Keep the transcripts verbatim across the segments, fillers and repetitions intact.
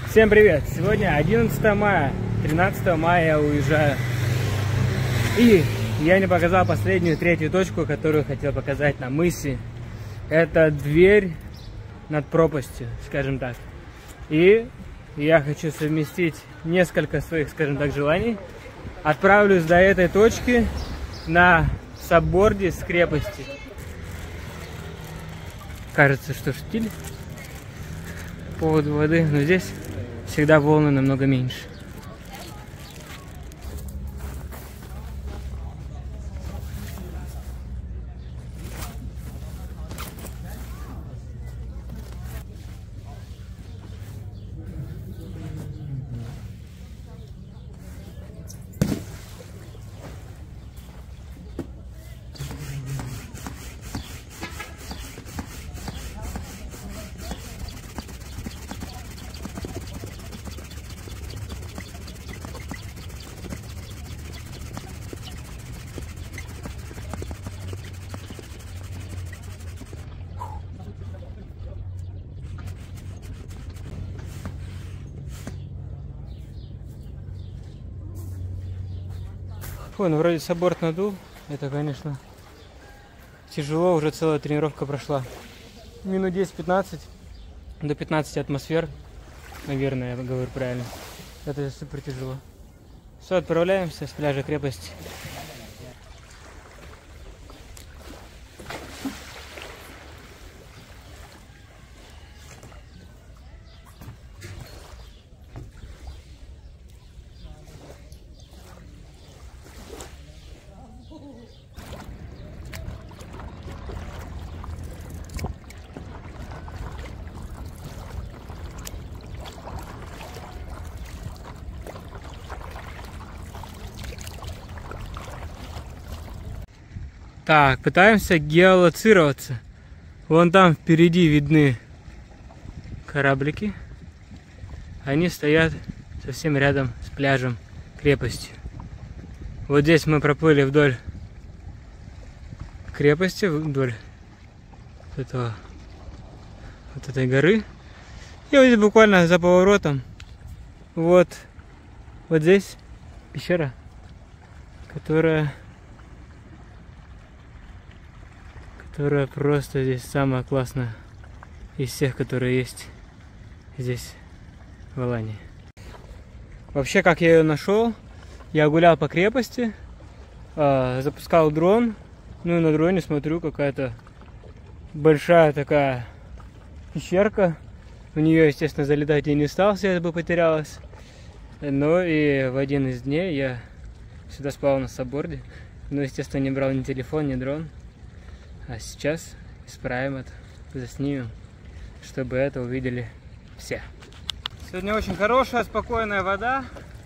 Всем привет! Сегодня одиннадцатое мая, тринадцатого мая я уезжаю. И я не показал последнюю, третью точку, которую хотел показать на мысе. Это дверь над пропастью, скажем так. И я хочу совместить несколько своих, скажем так, желаний. Отправлюсь до этой точки на сабборде с крепости. Кажется, что штиль по поводу воды, но здесь всегда волны намного меньше. Ой, ну вроде сабборд надул. Это, конечно, тяжело. Уже целая тренировка прошла. Минут десять-пятнадцать до пятнадцати атмосфер. Наверное, я говорю правильно. Это супер тяжело. Все, отправляемся с пляжа крепости. Так, пытаемся геолоцироваться. Вон там впереди видны кораблики. Они стоят совсем рядом с пляжем крепости. Вот здесь мы проплыли вдоль крепости, вдоль этого, вот этой горы. И вот здесь буквально за поворотом вот, вот здесь пещера, которая... которая просто здесь самая классная из всех, которые есть здесь в Алании. Вообще, как я ее нашел, я гулял по крепости, э, запускал дрон, ну и на дроне смотрю, какая-то большая такая пещерка. В нее, естественно, залетать я не стал, связь бы потерялась. Но и в один из дней я сюда спал на сабборде, но, естественно, не брал ни телефон, ни дрон. А сейчас исправим это, заснимем, чтобы это увидели все. Сегодня очень хорошая, спокойная вода,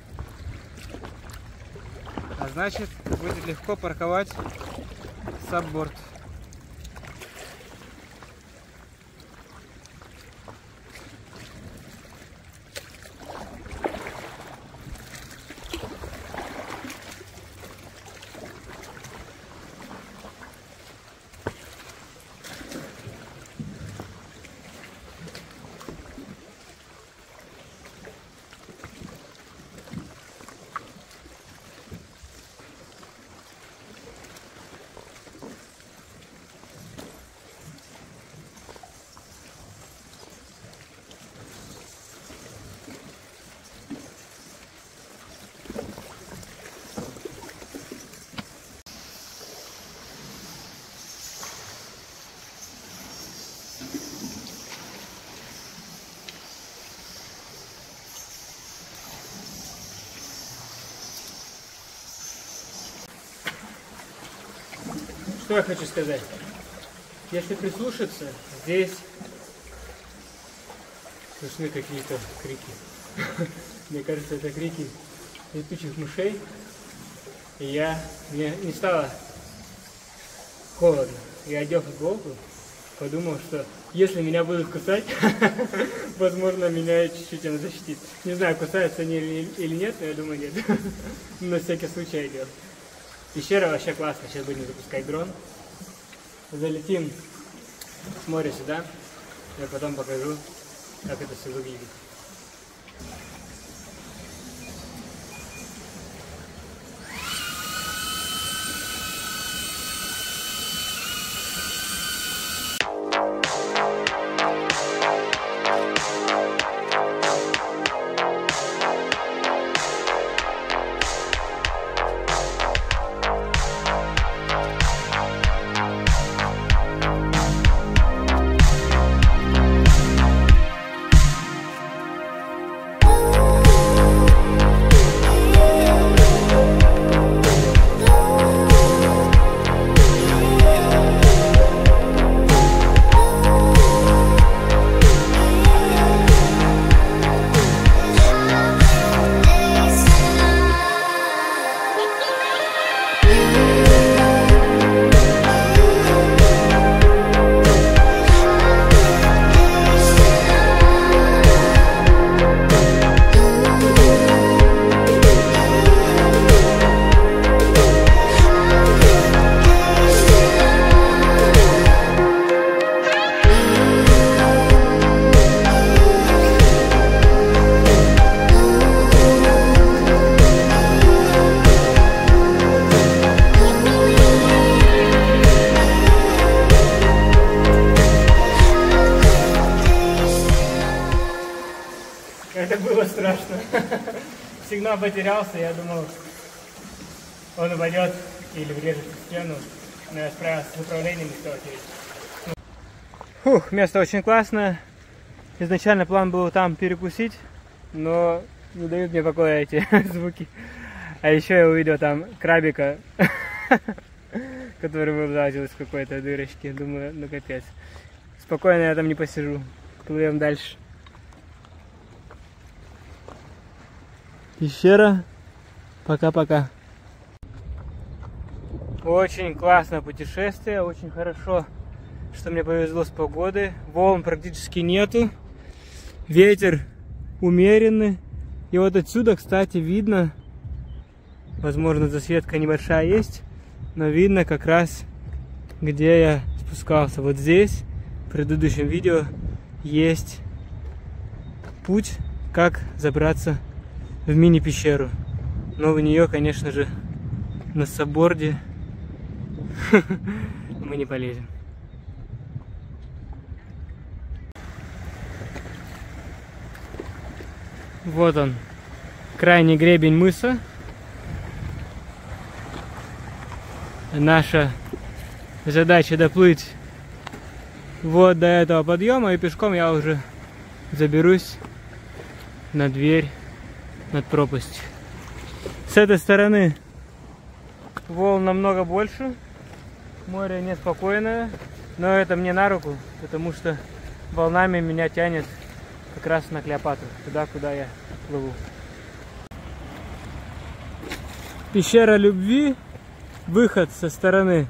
а значит, будет легко парковать сабборд. Что я хочу сказать? Если прислушаться, здесь слышны какие-то крики. Мне кажется, это крики летучих мышей. И я, мне не стало холодно. Я одел футболку, подумал, что если меня будут кусать, возможно, меня чуть-чуть она защитит. Не знаю, кусаются они или нет, но я думаю, нет. На всякий случай одел. Пещера вообще классная. Сейчас будем запускать дрон. Залетим с моря сюда. Я потом покажу, как это все выглядит. Это было страшно. Сигнал потерялся, я думал, он упадет или врежется в стену. Но я справился с управлением и все окей. Фух, место очень классное. Изначально план был там перекусить, но не дают мне покоя эти звуки. А еще я увидел там крабика, который вылазил из какой-то дырочки. Думаю, ну капец. Спокойно я там не посижу. Плывем дальше. Пещера. Пока-пока. Очень классное путешествие, очень хорошо, что мне повезло с погодой. Волн практически нету. Ветер умеренный. И вот отсюда, кстати, видно, возможно, засветка небольшая есть, но видно как раз, где я спускался. Вот здесь, в предыдущем видео, есть путь, как забраться в мини-пещеру. Но в нее, конечно же, на сабборде мы не полезем. Вот он, крайний гребень мыса. Наша задача доплыть вот до этого подъема, и пешком я уже заберусь на дверь над пропастью. С этой стороны волн намного больше, море неспокойное, но это мне на руку, потому что волнами меня тянет как раз на Клеопатру, туда, куда я плыву. Пещера любви, выход со стороны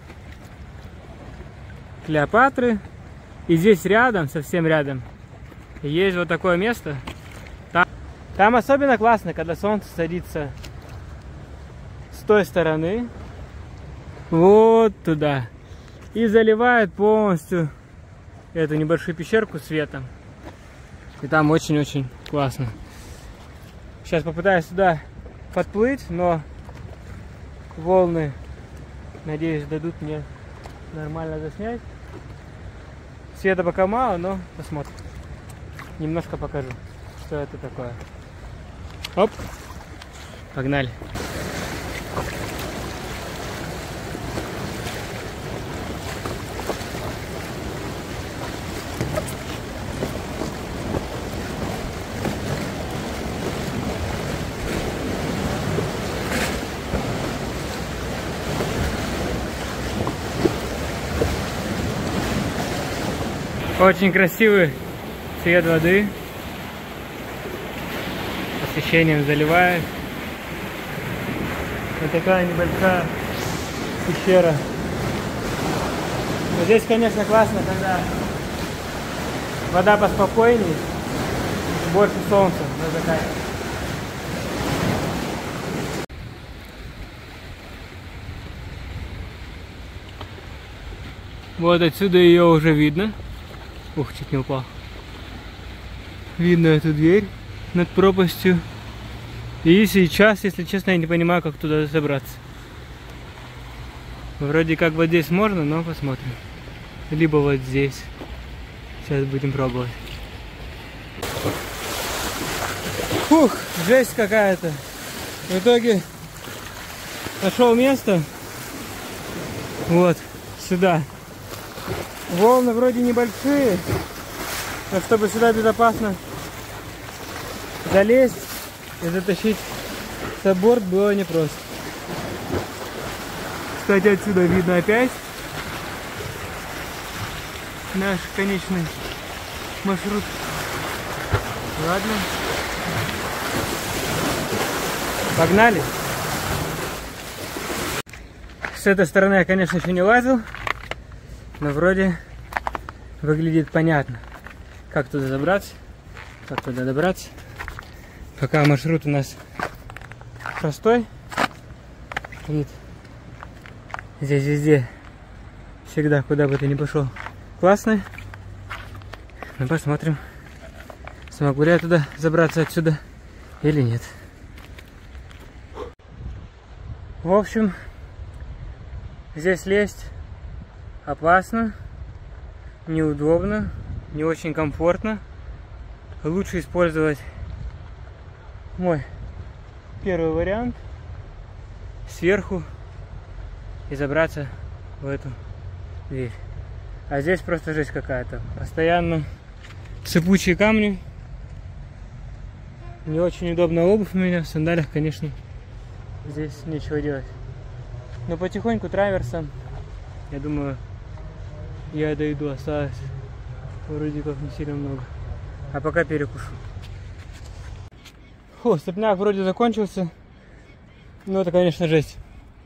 Клеопатры, и здесь рядом, совсем рядом, есть вот такое место. Там, там особенно классно, когда солнце садится с той стороны, вот туда, и заливает полностью эту небольшую пещерку светом. И там очень-очень классно. Сейчас попытаюсь сюда подплыть, но волны, надеюсь, дадут мне нормально заснять. Света пока мало, но посмотрим. Немножко покажу, что это такое. Оп, погнали. Очень красивый цвет воды, освещением заливает. Вот такая небольшая пещера. Но здесь, конечно, классно, когда вода поспокойней, больше солнца на закате. Вот отсюда ее уже видно. Ух, чуть не упал. Видно эту дверь. над пропастью. И сейчас, если честно, я не понимаю, как туда забраться. Вроде как вот здесь можно, но посмотрим. Либо вот здесь. Сейчас будем пробовать. Фух, жесть какая-то. В итоге нашел место. Вот, сюда. Волны вроде небольшие, но чтобы сюда безопасно залезть и затащить за борт было непросто. Кстати, отсюда видно опять наш конечный маршрут. Ладно. Погнали. С этой стороны я, конечно, еще не лазил, но вроде выглядит понятно, как туда забраться, как туда добраться. Пока маршрут у нас простой. Вид. Здесь везде, всегда, куда бы ты ни пошел, классный. Ну, посмотрим, смогу ли я туда забраться отсюда или нет. В общем, здесь лезть опасно, неудобно, не очень комфортно. Лучше использовать мой первый вариант сверху и забраться в эту дверь. А здесь просто жесть какая-то. Постоянно сыпучие камни. Не очень удобная обувь у меня. В сандалиях, конечно, здесь нечего делать. Но потихоньку траверсом, я думаю, я дойду. Осталось вроде как не сильно много. А пока перекушу. Фу, стопняк вроде закончился. Ну это, конечно, жесть.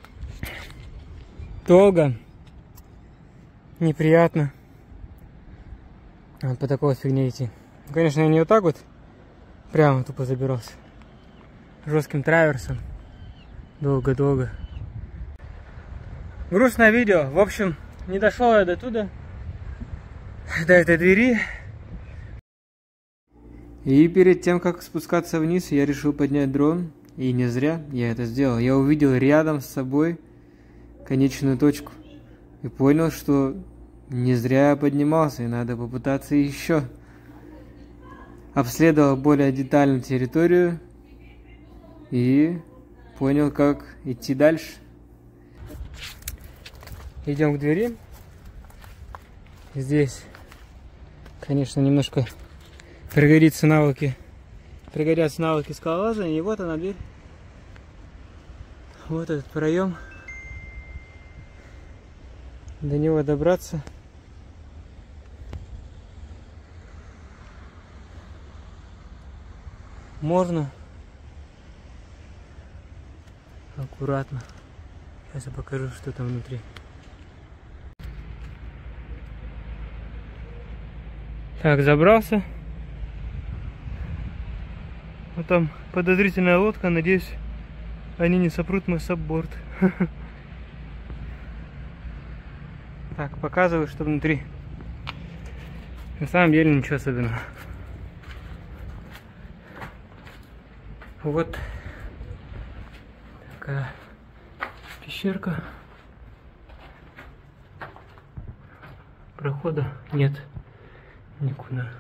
Долго. Неприятно. Вот по такой вот фигне идти. Конечно, я не вот так вот прямо тупо забирался. Жестким траверсом. Долго-долго. Грустное видео. В общем, не дошел я до туда. До этой двери. И перед тем, как спускаться вниз, я решил поднять дрон. И не зря я это сделал. Я увидел рядом с собой конечную точку. И понял, что не зря я поднимался, и надо попытаться еще. Обследовал более детально территорию. И понял, как идти дальше. Идем к двери. Здесь, конечно, немножко пригодятся навыки. Пригодятся навыки скалолазания. И вот она, дверь. Вот этот проем. До него добраться можно аккуратно. Сейчас я покажу, что там внутри. Так, забрался. Вот там подозрительная лодка. Надеюсь, они не сопрут мой сабборд. Так, показываю, что внутри. На самом деле ничего особенного. Вот такая пещерка. Прохода нет никуда.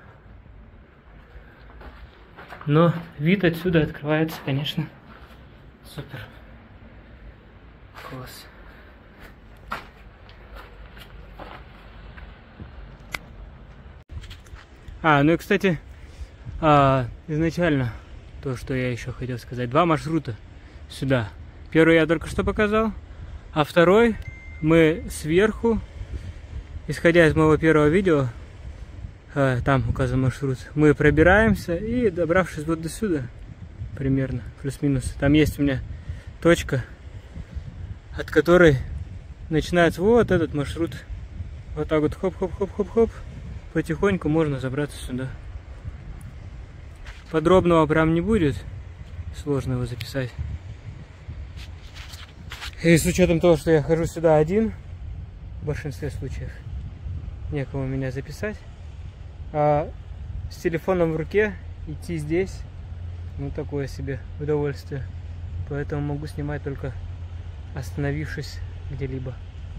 Но вид отсюда открывается, конечно, супер. Класс. А, ну и, кстати, а, изначально то, что я еще хотел сказать. Два маршрута сюда. Первый я только что показал, а второй мы сверху, исходя из моего первого видео, а, там указан маршрут, мы пробираемся и, добравшись вот до сюда, примерно, плюс-минус, там есть у меня точка, от которой начинается вот этот маршрут. Вот так вот хоп-хоп-хоп-хоп-хоп. Потихоньку можно забраться сюда. Подробного прям не будет. Сложно его записать. И с учетом того, что я хожу сюда один, в большинстве случаев, некому меня записать. А с телефоном в руке идти здесь ну такое себе удовольствие. Поэтому могу снимать только остановившись где-либо.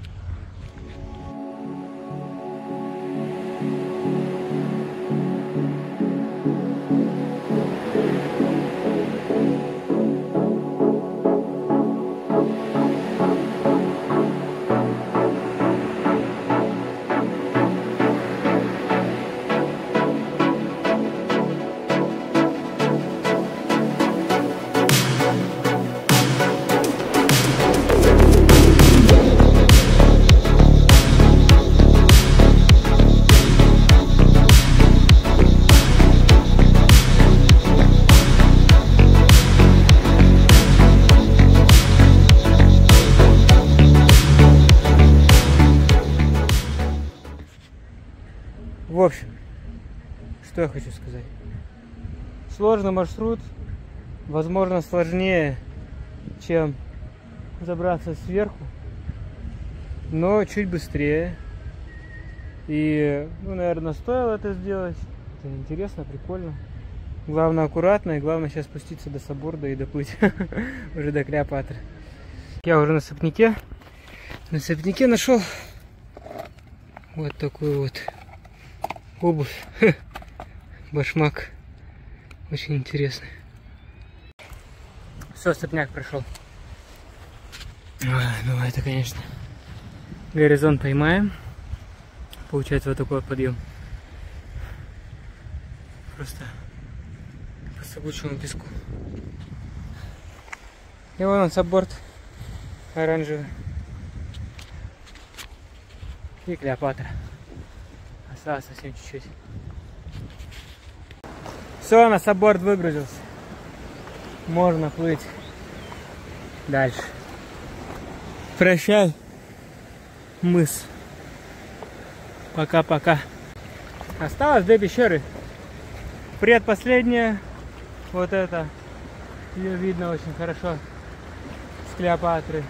В общем, что я хочу сказать. Сложный маршрут, возможно, сложнее, чем забраться сверху, но чуть быстрее. И, ну, наверное, стоило это сделать. Это интересно, прикольно. Главное, аккуратно, и главное сейчас спуститься до Соборда и доплыть уже до Клеопатры. Я уже на Сопняке. На Сопняке нашел вот такую вот обувь, башмак, очень интересный. Все, Сопняк прошел. Ну это, конечно, горизонт поймаем. Получается вот такой вот подъем. Просто по сыпучему песку. И вон он, Соборд оранжевый. И Клеопатра. Осталось совсем чуть-чуть. Все, на Соборд выгрузился. Можно плыть дальше. Прощай, мыс. Пока-пока. Осталось две пещеры. Предпоследняя, вот это, ее видно очень хорошо с Клеопатры.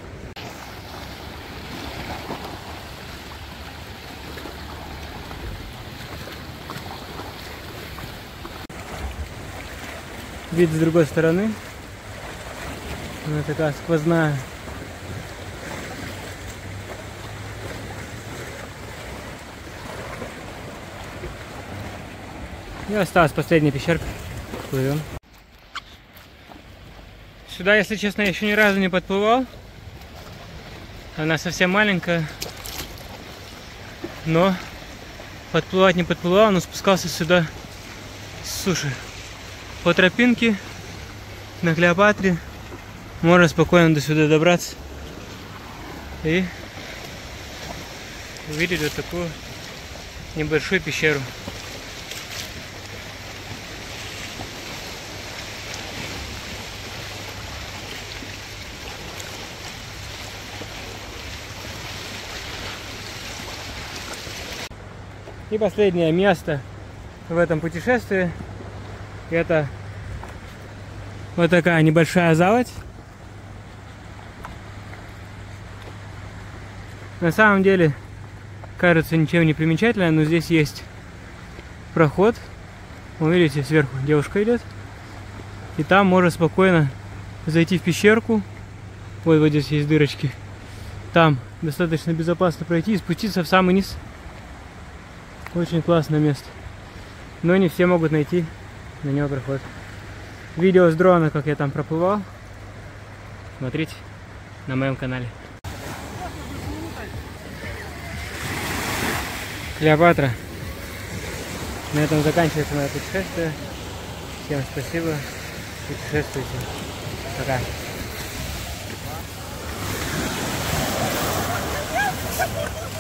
Вид с другой стороны. Она такая сквозная. И осталась последняя пещерка. Плывем. Сюда, если честно, я еще ни разу не подплывал. Она совсем маленькая. Но подплывать не подплывал, но спускался сюда с суши. По тропинке на Клеопатре можно спокойно до сюда добраться и увидеть вот такую небольшую пещеру. И последнее место в этом путешествии — это вот такая небольшая заводь. На самом деле кажется ничем не примечательная, но здесь есть проход. Вы видите, сверху девушка идет. И там можно спокойно зайти в пещерку. Вот, вот здесь есть дырочки. Там достаточно безопасно пройти и спуститься в самый низ. Очень классное место. Но не все могут найти на него проход. Видео с дрона, как я там проплывал, смотрите на моем канале. Клеопатра. На этом заканчивается мое путешествие. Всем спасибо. Путешествуйте. Пока.